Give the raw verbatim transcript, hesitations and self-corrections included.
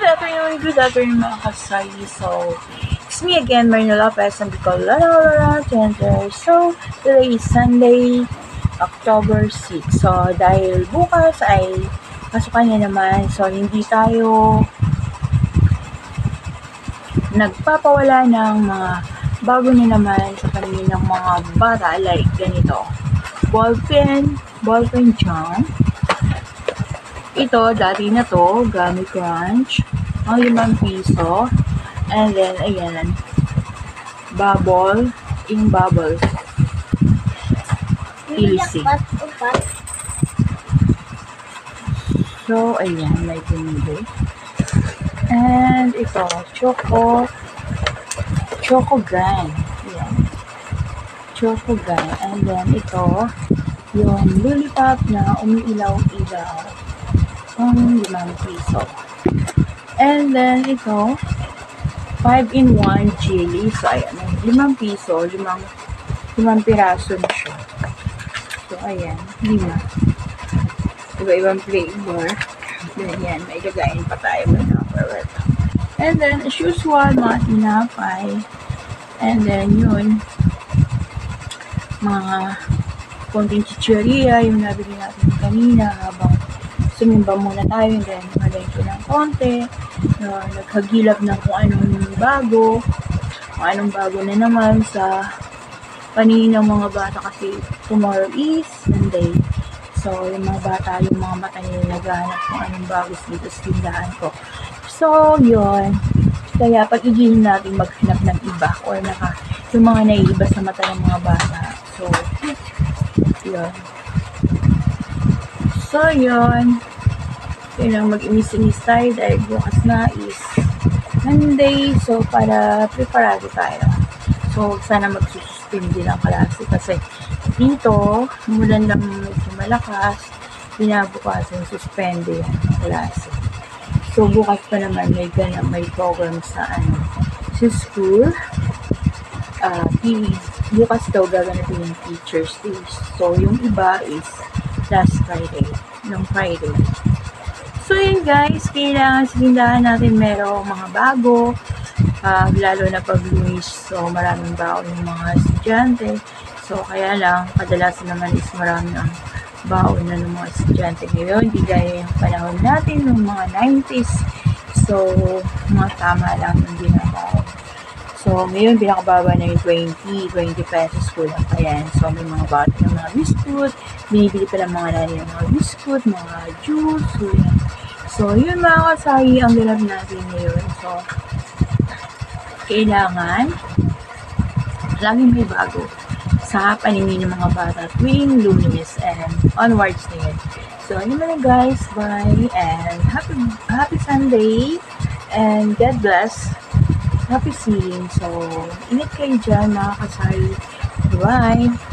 Good afternoon, good afternoon mga kasay. So, it's me again, Marina Lopez, and Bicol Lara Center. So, today is Sunday, October sixth. So, dahil bukas ay pasukan niya naman, so hindi tayo nagpapawala ng mga bago na naman sa kanila ng mga bata like ganito. Ballpen, ballpen jam. Ito, dati na to, Gummy Crunch, ang limang piso. And then, ayan, bubble, yung bubble. Ilsi. So, ayan, may pinili. And ito, choco, choco gang. Ayan. Choco gang. And then, ito, yung lollipop na umiilaw-ilaw. Ang limang piso. And then, ito, five in one jelly. So, ayan, limang piso, limang, limang piraso na siya. So, ayan, lima. Iba-ibang flavor. Then, yan, may gagain pa tayo ng number. And then, as usual, mga tinapay. And then, yun, mga konting chicheria, yung nabili natin kanina habang sumimba muna tayo, and then malengke ng konti, uh, naghagilap ng kung anong bago, kung anong bago na naman sa paningin ng mga bata kasi tomorrow is Sunday. So, yung mga bata, yung mga mata nila naghahanap kung anong bago dito sa tindahan ko. So, yun. Kaya pag igilin natin maghanap ng iba or naka, yung mga naiiba sa mata ng mga bata. So, yun. So, yun. Kailangan mag-imis-imis tayo dahil bukas na is Monday. So, para preparado tayo. So, sana magsususpend din ang klase kasi dito, mulan lang medyo malakas, binabukasan, suspende yan ang klase. So, bukas pa naman may ganyan, may program sa ano, sa school. Uh, bukas daw gaganatin yung Teacher's Day. So, yung iba is last Friday, ng Friday. So, yun guys, kailangan sa tindahan natin merong mga bago, uh, lalo na pag-lunis. So, maraming baon yung mga estudyante. So, kaya lang, kadalasan naman is maraming ang baon na ng mga estudyante ngayon. Hindi gaya yung panahon natin, ng mga nineties. So, mga tama lang yung binabaon. So, ngayon, pinakababa na yung twenty, twenty pesos ko lang pa yan. So, may mga bata ng mga biscuit. Binibili pa lang mga nani ng mga biscuit, mga juice. So, yun. So, yun mga kasayi ang ganap natin ngayon. So, kailangan laging may bago sa paningin ng mga bata tuwing Lunes and onwards na yun. So, yun na guys. Bye and happy, happy Sunday and God bless. Happy seeing. So, ingat kayo dyan mga kasari. Bye!